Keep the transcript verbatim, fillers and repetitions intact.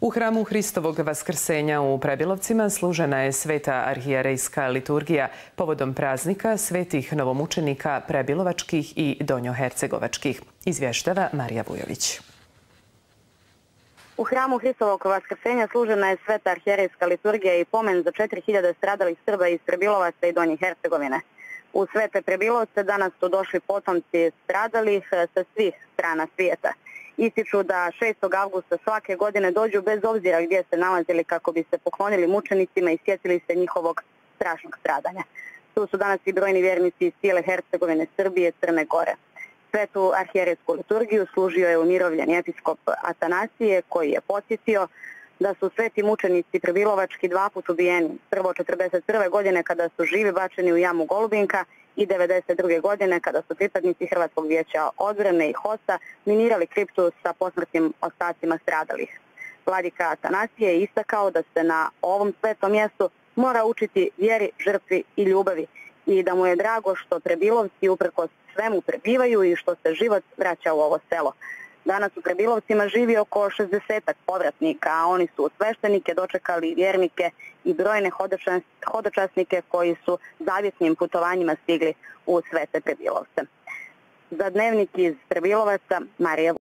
U hramu Hristovog vaskrsenja u Prebilovcima služena je sveta arhijerejska liturgija povodom praznika svetih novomučenika prebilovačkih i donjohercegovačkih, izvještava Marija Vujović. U hramu Hristovog vaskrsenja služena je sveta arhijerejska liturgija i pomen za četiri hiljade stradalih Srba iz Prebilovaca i Donje Hercegovine. U svete Prebilovce danas su došli potomci stradalih sa svih strana svijeta. Ističu da šestog avgusta svake godine dođu bez obzira gdje se nalazili kako bi se poklonili mučenicima i sjetili se njihovog strašnog stradanja. Tu su danas i brojni vjernici iz cijele Hercegovine, Srbije, Crne Gore. Svetu arhijerejsku liturgiju služio je umirovljeni episkop Atanasije koji je podsjetio da su sveti mučenici prebilovački dva put ubijeni. Prvo četrdeset prve godine kada su živi bačeni u jamu Golubinka i devedeset druge godine kada su pripadnici Hrvatskog vijeća odbrane i HOS-a minirali kriptu sa posmrtnim ostacima stradalih. Vladika Atanasije je istakao da se na ovom svetom mjestu mora učiti vjeri, žrtvi i ljubavi i da mu je drago što Prebilovci uprkos svemu prebivaju i što se život vraća u ovo selo. Danas u Prebilovcima živi oko šezdesetak povratnika, a oni su sveštenike dočekali vjernike i brojne hodočasnike koji su zavjetnim putovanjima stigli u svete Prebilovce. Za Dnevnik iz Prebilovaca, Marija Vujović.